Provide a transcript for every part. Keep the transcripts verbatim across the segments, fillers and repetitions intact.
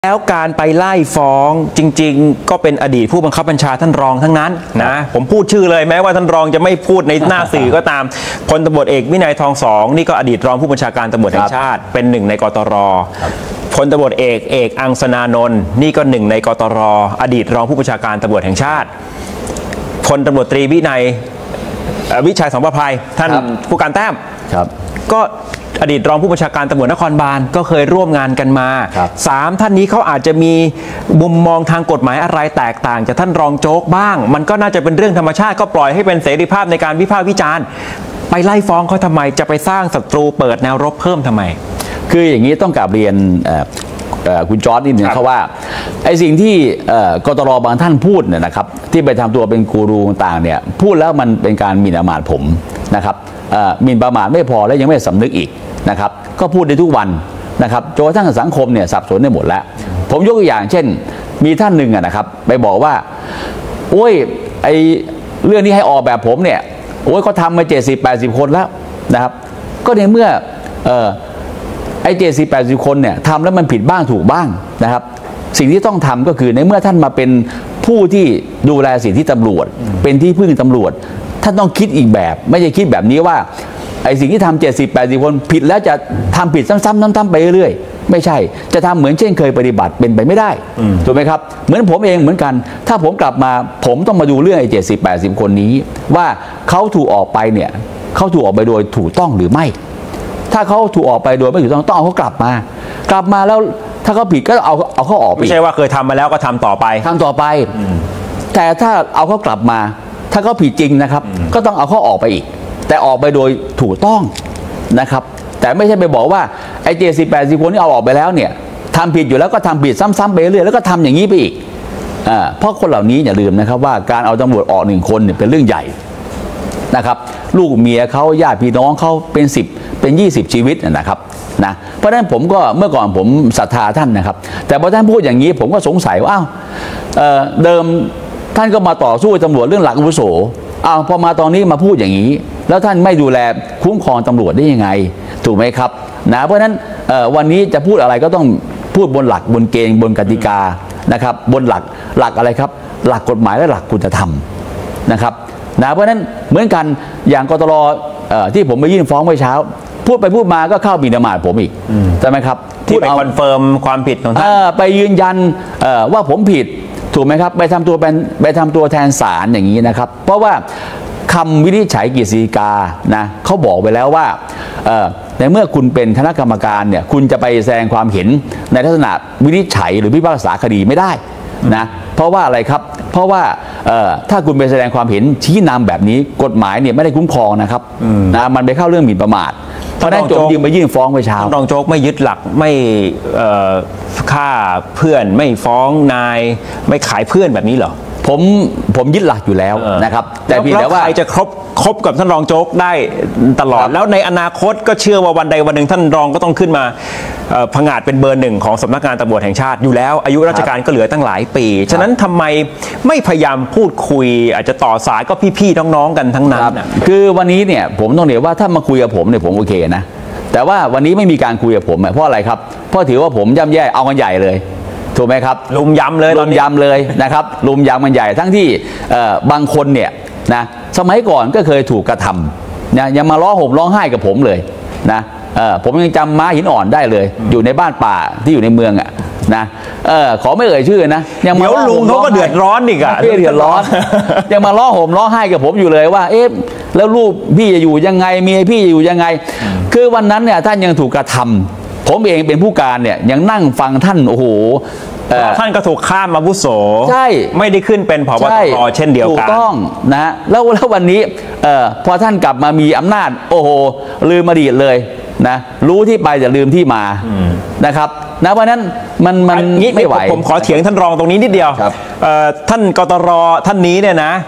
แล้วการไปไล่ฟ้องจริงๆก็เป็นอดีตผู้บังคับบัญชาท่านรองทั้งนั้นนะผมพูดชื่อเลยแม้ว่าท่านรองจะไม่พูดในหน้าสื่อก็ตามพลตำรวจเอกวินัยทองสองนี่ก็อดีตรองผู้บัญชาการตำรวจแห่งชาติเป็นหนึ่งในกตรพลตำรวจเอกเอกอังสนานนท์นี่ก็หนึ่งในกตรอดีตรองผู้บัญชาการตำรวจแห่งชาติพลตำรวจตรีวินัยวิชัยสังประภัยท่านผู้การแต้มก็อดีตรองผู้บัญชาการตำรวจนครบาลก็เคยร่วมงานกันมาสามท่านนี้เขาอาจจะมีมุมมองทางกฎหมายอะไรแตกต่างจากท่านรองโจ๊กบ้างมันก็น่าจะเป็นเรื่องธรรมชาติก็ปล่อยให้เป็นเสรีภาพในการวิพากษ์วิจารณ์ไปไล่ฟ้องเขาทำไมจะไปสร้างศัตรูเปิดแนวรบเพิ่มทำไมคืออย่างนี้ต้องกลับเรียนคุณจอร์จนิดนึงเขาว่าไอ้สิ่งที่กตรบางท่านพูดเนี่ยนะครับที่ไปทำตัวเป็นกูรูต่างเนี่ยพูดแล้วมันเป็นการหมิ่นประมาทผมนะครับหมิ่นประมาทไม่พอแล้วยังไม่สำนึกอีกนะครับก็พูดได้ทุกวันนะครับจนกระทั่งสังคมเนี่ยสับสนได้หมดแล้วผมยกตัวอย่างเช่นมีท่านหนึ่งนะครับไปบอกว่าโอ้ยไอเรื่องนี้ให้ออกแบบผมเนี่ยโอ้ยเขาทำมาเจ็ดสิบแปดสิบคนแล้วนะครับก็ในเมื่อเออไอ้เจ็ดสิบแปดสิบคนเนี่ยทำแล้วมันผิดบ้างถูกบ้างนะครับสิ่งที่ต้องทำก็คือในเมื่อท่านมาเป็นผู้ที่ดูแลสิทธิตำรวจเป็นที่พึ่งตำรวจท่านต้องคิดอีกแบบไม่ใช่คิดแบบนี้ว่าไอ้สิ่งที่ทำเจ็ดสิบแปดสิบคนผิดแล้วจะทำผิดซ้ำๆซ้ำๆไปเรื่อยๆไม่ใช่จะทำเหมือนเช่นเคยปฏิบัติเป็นไปไม่ได้ถูกไหมครับเหมือนผมเองเหมือนกันถ้าผมกลับมาผมต้องมาดูเรื่องไอ้เจ็ดสิบแปดสิบคนนี้ว่าเขาถูกออกไปเนี่ยเขาถูกออกไปโดยถูกต้องหรือไม่ถ้าเขาถูกออกไปโดยไม่ถูกต้องต้องเอาเขากลับมากลับมาแล้วถ้าเขาผิดก็เอาเอาเขาออกไปไม่ใช่ว่าเคยทำมาแล้วก็ทำต่อไปทำต่อไปแต่ถ้าเอาเขากลับมาถ้าเขาผิดจริงนะครับก็ต้องเอาเขาออกไปอีกแต่ออกไปโดยถูกต้องนะครับแต่ไม่ใช่ไปบอกว่าไอ้เจ็ดสิบแปดสิบคนที่เอาออกไปแล้วเนี่ยทำผิดอยู่แล้วก็ทำผิดซ้ำๆไปเรื่อยแล้วก็ทำอย่างนี้ไปอีกอ่าเพราะคนเหล่านี้อย่าลืมนะครับว่าการเอาตำรวจออกหนึ่งคนเนี่ยเป็นเรื่องใหญ่นะครับลูกเมียเขาญาติพี่น้องเขาเป็นสิบเป็นยี่สิบชีวิตนะครับนะเพราะฉะนั้นผมก็เมื่อก่อนผมศรัทธาท่านนะครับแต่พอท่านพูดอย่างนี้ผมก็สงสัยว่าอ้าวเอ่อเดิมท่านก็มาต่อสู้ตำรวจเรื่องหลักอาวุโสอ้าวพอมาตอนนี้มาพูดอย่างนี้แล้วท่านไม่ดูแลคุ้มครองตำรวจได้ยังไงถูกไหมครับนะเพราะฉะนั้นวันนี้จะพูดอะไรก็ต้องพูดบนหลักบนเกณฑ์บนกติกานะครับบนหลักหลักอะไรครับหลักกฎหมายและหลักคุณธรรมนะครับนะเพราะฉะนั้นเหมือนกันอย่างกตรที่ผมไปยื่นฟ้องเมื่อเช้าพูดไปพูดมาก็เข้าหมิ่นประมาทผมอีกใช่ไหมครับที่ไปคอนเฟิร์มความผิดของท่านไปยืนยันว่าผมผิดถูกไหมครับไปทำตัวเป็นไปทำตัวแทนศาลอย่างนี้นะครับเพราะว่าคำวินิจฉัยกฤษฎีกานะเขาบอกไปแล้วว่าในเมื่อคุณเป็นคณะกรรมการเนี่ยคุณจะไปแสดงความเห็นในลักษณะวินิจฉัยหรือพิพากษาคดีไม่ได้นะเพราะว่าอะไรครับเพราะว่าถ้าคุณไปแสดงความเห็นชี้นำแบบนี้กฎหมายเนี่ยไม่ได้คุ้มครองนะครับนะมันไปเข้าเรื่องหมิ่นประมาทเพราะนั้นโจทยื่นไปยื่นฟ้องไปเช้ารองโจ๊กไม่ยึดหลักไม่ฆ่าเพื่อนไม่ฟ้องนายไม่ขายเพื่อนแบบนี้เหรอผมผมยึดหลักอยู่แล้วนะครับแต่เพียงแต่ว่าใครจะครบคบกับท่านรองโจ๊กได้ตลอดแล้วในอนาคตก็เชื่อว่าวันใดวันหนึ่งท่านรองก็ต้องขึ้นมาผงาดเป็นเบอร์หนึ่งของสำนักงานตำรวจแห่งชาติอยู่แล้วอายุราชการก็เหลือตั้งหลายปีฉะนั้นทำไมไม่พยายามพูดคุยอาจจะต่อสายก็พี่ๆน้องๆกันทั้งนั้นคือวันนี้เนี่ยผมต้องเรียกว่าถ้ามาคุยกับผมเนี่ยผมโอเคนะแต่ว่าวันนี้ไม่มีการคุยกับผมเพราะอะไรครับเพราะถือว่าผมย่ำแย่เอากันใหญ่เลยถูกไหมครับลุมยำเลยลุมยำเลยนะครับลุมยำมันใหญ่ทั้งที่บางคนเนี่ยนะสมัยก่อนก็เคยถูกกระทำนะยังมาร้องห่มร้องไห้กับผมเลยนะผมยังจำม้าหินอ่อนได้เลยอยู่ในบ้านป่าที่อยู่ในเมืองอ่ะนะขอไม่เอ่ยชื่อนะยังมาลุงเขาก็เดือดร้อนอีกอ่ะเดือดร้อนยังมาร้องห่มร้องไห้กับผมอยู่เลยว่าเอ๊ะแล้วลูกพี่จะอยู่ยังไงเมียพี่จะอยู่ยังไงคือวันนั้นเนี่ยท่านยังถูกกระทำผมเองเป็นผู้การเนี่ยยังนั่งฟังท่านโอ้โหท่านก็ถูกข้ามอาวุโสใช่ไม่ได้ขึ้นเป็นผบ.ตร.เช่นเดียวกันถูกต้องนะแล้วแล้ววันนี้พอท่านกลับมามีอำนาจโอ้โหลืมอดีตเลยนะรู้ที่ไปจะลืมที่มานะครับนะเพราะนั้นมันมันไม่ไหวผมขอเถียงท่านรองตรงนี้นิดเดียวท่านกตร.ท่านนี้เนี่ยนะ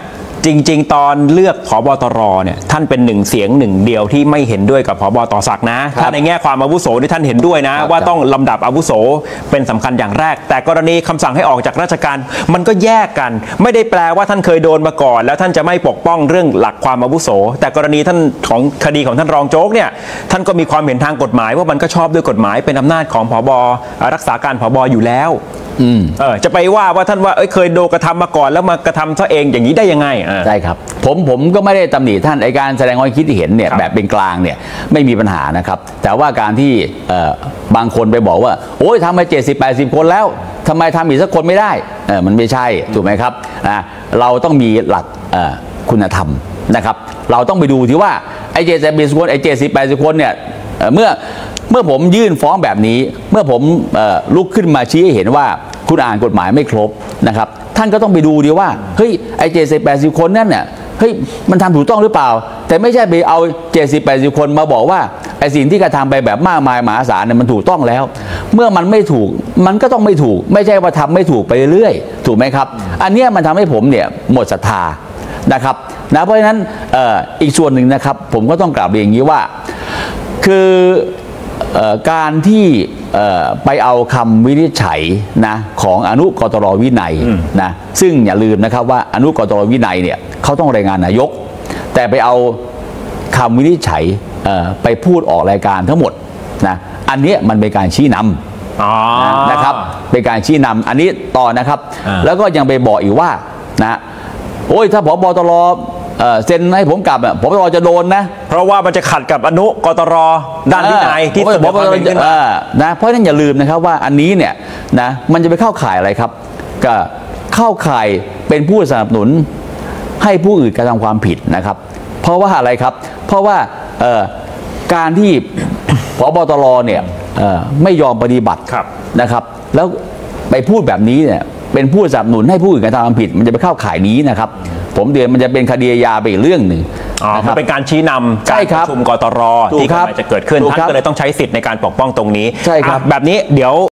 จริงๆ ตอนเลือกผบตรเนี่ยท่านเป็นหนึ่งเสียงหนึ่งเดียวที่ไม่เห็นด้วยกับผบต่อศักดิ์นะถ้าในแง่ความอาวุโสที่ท่านเห็นด้วยนะว่าต้องลำดับอาวุโสเป็นสำคัญอย่างแรกแต่กรณีคำสั่งให้ออกจากราชการมันก็แยกกันไม่ได้แปลว่าท่านเคยโดนมาก่อนแล้วท่านจะไม่ปกป้องเรื่องหลักความอาวุโสแต่กรณีท่านของคดีของท่านรองโจ๊กเนี่ยท่านก็มีความเห็นทางกฎหมายว่ามันก็ชอบด้วยกฎหมายเป็นอำนาจของผบรักษาการผบอยู่แล้วเออจะไปว่าว่าท่านว่าเอ้ยเคยโดนกระทำมาก่อนแล้วมากระทำซะเองอย่างนี้ได้ยังไงใช่ครับผมผมก็ไม่ได้ตำหนิท่านไอการแสดงความคิดที่เห็นเนี่ยแบบเป็นกลางเนี่ยไม่มีปัญหานะครับแต่ว่าการที่บางคนไปบอกว่าโอ้ยทำมาเจ็ดสิบแปดสิบคนแล้วทำไมทำอีกสักคนไม่ได้เออมันไม่ใช่ถูกไหมครับนะเราต้องมีหลักคุณธรรมนะครับเราต้องไปดูที่ว่าไอ้เจ็ดสิบแปดสิบคนไอ้เจ็ดสิบแปดสิบคนเนี่ยเมื่อเมื่อผมยื่นฟ้องแบบนี้เมื่อผมลุกขึ้นมาชี้ให้เห็นว่าคุณอ่านกฎหมายไม่ครบนะครับท่านก็ต้องไปดูดีว่าเฮ้ยไอ้เจ็ดสิบแปดสิบคนนั่นเนี่ยเฮ้ยมันทำถูกต้องหรือเปล่าแต่ไม่ใช่ไปเอาเจ็ดสิบแปดสิบคนมาบอกว่าไอ้สิ่งที่กระทำไปแบบมากมายมหาศาลเนี่ยมันถูกต้องแล้วเมื่อมันไม่ถูกมันก็ต้องไม่ถูกไม่ใช่ว่าทำไม่ถูกไปเรื่อยถูกไหมครับอันนี้มันทำให้ผมเนี่ยหมดศรัทธานะครับนะเพราะฉะนั้น อ, อีกส่วนหนึ่งนะครับผมก็ต้องกลับเรียนอย่างนี้ว่าคือการที่ไปเอาคำวินิจฉัยนะของอนุกตรวินัยนะซึ่งอย่าลืมนะครับว่าอนุกตรวินัยเนี่ยเขาต้องรายงานนายกแต่ไปเอาคำวินิจฉัยไปพูดออกรายการทั้งหมดนะอันนี้มันเป็นการชี้นำนะครับเป็นการชี้นำอันนี้ต่อนะครับแล้วก็ยังไปบอกอีกว่านะโอ้ยถ้าผบตรเซ็นให้ผมกลับผบตรจะโดนนะเพราะว่ามันจะขัดกับอนุกตรด้านวินัยที่เสนอความเห็นขึ้นมานะเพราะฉะนั้นอย่าลืมนะครับว่าอันนี้เนี่ยนะมันจะไปเข้าข่ายอะไรครับก็เข้าข่ายเป็นผู้สนับสนุนให้ผู้อื่นกระทำความผิดนะครับเพราะว่าอะไรครับเพราะว่าการที่ผบตรเนี่ยไม่ยอมปฏิบัตินะครับแล้วไปพูดแบบนี้เนี่ยเป็นผู้สนับสนุนให้ผู้อื่นกระทำความผิดมันจะไปเข้าข่ายนี้นะครับผมเดือนมันจะเป็นคดีอาญาไปอีกเรื่องหนึ่งมันเป็นการชี้นำการประชุมกตรที่กำลังจะเกิดขึ้นท่านก็เลยต้องใช้สิทธิ์ในการปกป้องตรงนี้แบบนี้เดี๋ยว